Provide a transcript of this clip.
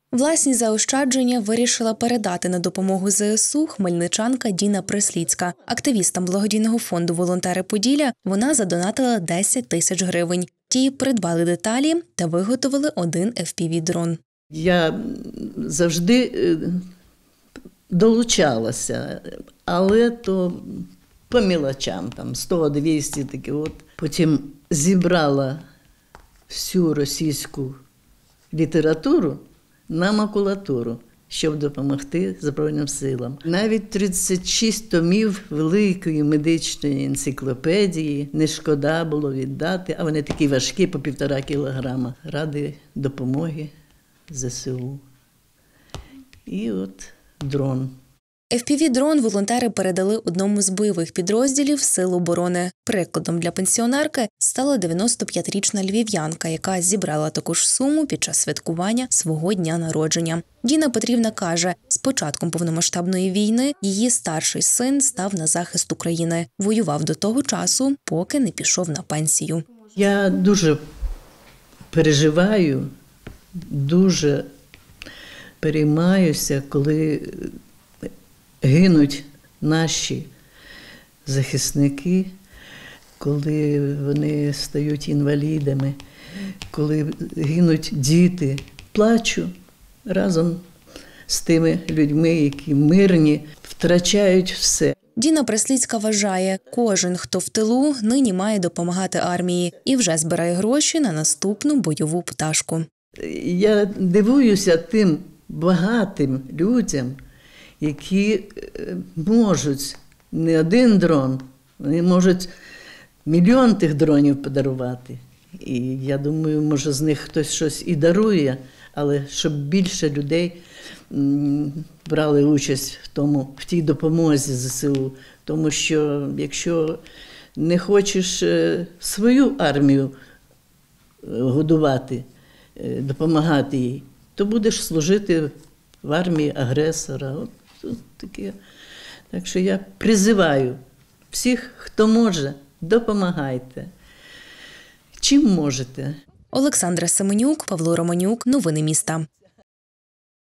Власні заощадження вирішила передати на допомогу ЗСУ хмельничанка Діна Присліцька. Активістам благодійного фонду «Волонтери Поділля» вона задонатила 10 тисяч гривень. Ті придбали деталі та виготовили один FPV-дрон. Я завжди долучалася, але то по мілочам, там 100-200 такі от. Потім зібрала всю російську літературу на макулатуру, щоб допомогти Збройним силам. Навіть 36 томів великої медичної енциклопедії не шкода було віддати, а вони такі важкі, по 1,5 кілограма, ради допомоги ЗСУ. І от дрон. FPV-дрон волонтери передали одному з бойових підрозділів Сил оборони. Прикладом для пенсіонерки стала 95-річна львів'янка, яка зібрала таку ж суму під час святкування свого дня народження. Діна Петрівна каже, з початком повномасштабної війни її старший син став на захист України. Воював до того часу, поки не пішов на пенсію. Я дуже переживаю, дуже переймаюся, коли гинуть наші захисники, коли вони стають інвалідами, коли гинуть діти. Плачу разом з тими людьми, які мирні, втрачають все. Діна Присліцька вважає, кожен, хто в тилу, нині має допомагати армії і вже збирає гроші на наступну бойову пташку. Я дивуюся тим багатим людям, які можуть не один дрон, вони можуть мільйон тих дронів подарувати. І я думаю, може з них хтось щось і дарує, але щоб більше людей брали участь в тій допомозі ЗСУ. Тому що якщо не хочеш свою армію годувати, допомагати їй, то будеш служити в армії агресора. От таке. Так що я призиваю всіх, хто може, допомагайте. Чим можете. Олександра Семенюк, Павло Романюк. Новини міста.